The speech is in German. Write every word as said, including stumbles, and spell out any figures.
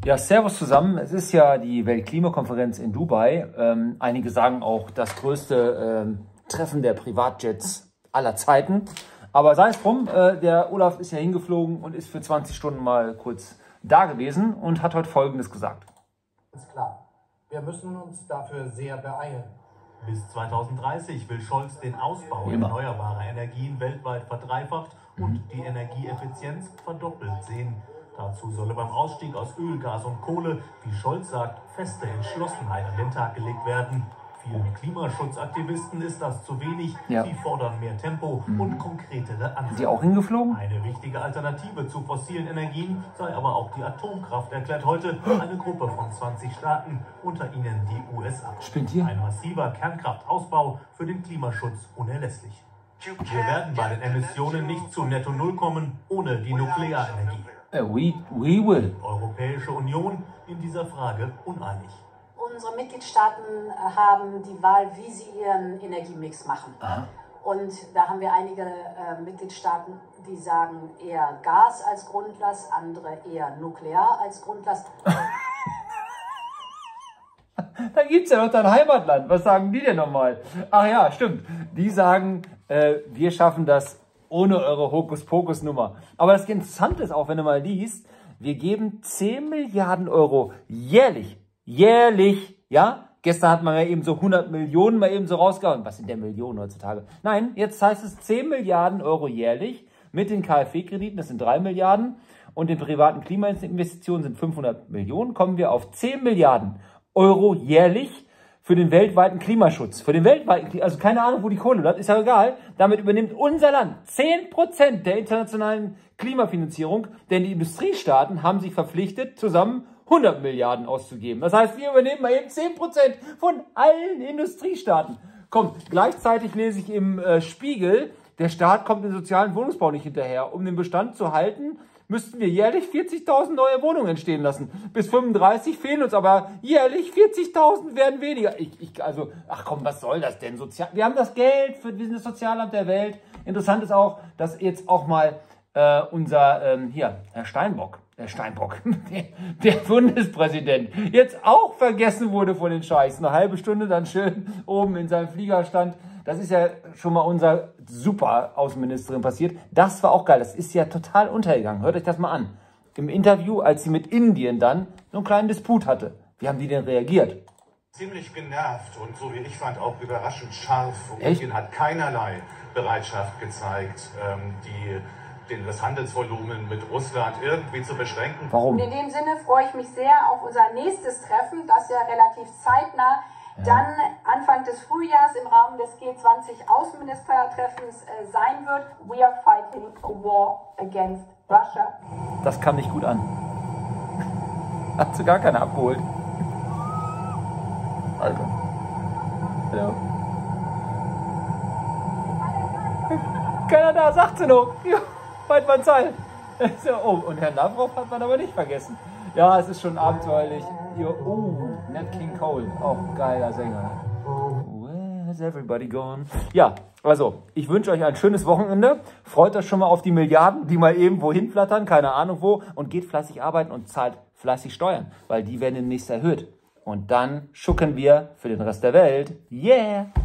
Ja, servus zusammen. Es ist ja die Weltklimakonferenz in Dubai. Ähm, einige sagen auch das größte ähm, Treffen der Privatjets aller Zeiten. Aber sei es drum, äh, der Olaf ist ja hingeflogen und ist für zwanzig Stunden mal kurz da gewesen und hat heute Folgendes gesagt. Ist klar, wir müssen uns dafür sehr beeilen. Bis zweitausenddreißig will Scholz den Ausbau erneuerbarer Energien weltweit verdreifacht und mhm. die Energieeffizienz verdoppelt sehen. Dazu solle beim Ausstieg aus Öl, Gas und Kohle, wie Scholz sagt, feste Entschlossenheit an den Tag gelegt werden. Vielen Klimaschutzaktivisten ist das zu wenig. Ja. Sie fordern mehr Tempo mhm. und konkretere Ansätze. Sind die auch hingeflogen? Eine wichtige Alternative zu fossilen Energien sei aber auch die Atomkraft, erklärt heute eine Gruppe von zwanzig Staaten, unter ihnen die U S A. Spinnt hier? Ein massiver Kernkraftausbau für den Klimaschutz unerlässlich. Wir werden bei den Emissionen nicht zu Netto Null kommen ohne die Nuklearenergie. Uh, we, we will. Europäische Union in dieser Frage uneinig. Unsere Mitgliedstaaten haben die Wahl, wie sie ihren Energiemix machen. Aha. Und da haben wir einige äh, Mitgliedstaaten, die sagen eher Gas als Grundlast, andere eher Nuklear als Grundlast. Da gibt es ja noch dein Heimatland. Was sagen die denn nochmal? Ach ja, stimmt. Die sagen, äh, wir schaffen das ohne eure Hokuspokus-Nummer. Aber das Interessante ist auch, wenn du mal liest, wir geben zehn Milliarden Euro jährlich, jährlich, ja? Gestern hat man ja eben so hundert Millionen mal eben so rausgehauen. Was sind denn Millionen heutzutage? Nein, jetzt heißt es zehn Milliarden Euro jährlich mit den KfW-Krediten, das sind drei Milliarden, und den privaten Klimainvestitionen sind fünfhundert Millionen, kommen wir auf zehn Milliarden Euro jährlich für den weltweiten Klimaschutz. Für den weltweiten, also keine Ahnung, wo die Kohle bleibt, ist ja egal. Damit übernimmt unser Land zehn Prozent der internationalen Klimafinanzierung, denn die Industriestaaten haben sich verpflichtet, zusammen hundert Milliarden auszugeben. Das heißt, wir übernehmen mal eben zehn Prozent von allen Industriestaaten. Komm, gleichzeitig lese ich im äh, Spiegel, der Staat kommt im sozialen Wohnungsbau nicht hinterher. Um den Bestand zu halten, müssten wir jährlich vierzigtausend neue Wohnungen entstehen lassen. Bis fünfunddreißig fehlen uns aber jährlich vierzigtausend werden weniger. Ich, ich, also, ach komm, was soll das denn? Sozial wir haben das Geld, für, wir sind das Sozialamt der Welt. Interessant ist auch, dass jetzt auch mal äh, unser, ähm, hier, Herr Steinbock, Herr Steinbock, der, der Bundespräsident, jetzt auch vergessen wurde von den Scheiß. Eine halbe Stunde dann schön oben in seinem Flieger stand. Das ist ja schon mal unser super Außenministerin passiert. Das war auch geil. Das ist ja total untergegangen. Hört euch das mal an. Im Interview, als sie mit Indien dann so einen kleinen Disput hatte. Wie haben die denn reagiert? Ziemlich genervt und so wie ich fand auch überraschend scharf. Echt? Indien hat keinerlei Bereitschaft gezeigt, ähm, die, den, das Handelsvolumen mit Russland irgendwie zu beschränken. Warum? Und in dem Sinne freue ich mich sehr auf unser nächstes Treffen, das ja relativ zeitnah Ja. dann Anfang des Frühjahrs im Rahmen des G zwanzig Außenministertreffens äh, sein wird. We are fighting a war against Russia. Das kam nicht gut an. Hat sie gar keiner abgeholt. Alter. Ja. Keiner da, sagt sie noch. Ja, weit man Zeit. Oh, und Herrn Lavrov hat man aber nicht vergessen. Ja, es ist schon abenteuerlich. Oh, Nat King Cole, auch geiler Sänger. Where's everybody gone? Ja, also, ich wünsche euch ein schönes Wochenende. Freut euch schon mal auf die Milliarden, die mal eben wohin flattern, keine Ahnung wo. Und geht fleißig arbeiten und zahlt fleißig Steuern, weil die werden demnächst erhöht. Und dann schucken wir für den Rest der Welt. Yeah!